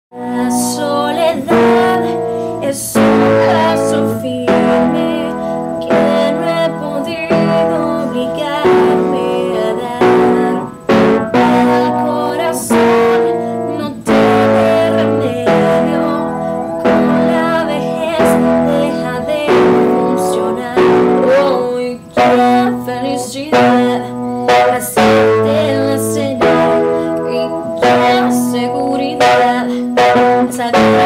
La soledad es un paso firme que no he podido obligarme a dar. El corazón no tiene remedio, con la vejez deja de funcionar. Hoy qué felicidad hacerte la señal y qué seguridad saber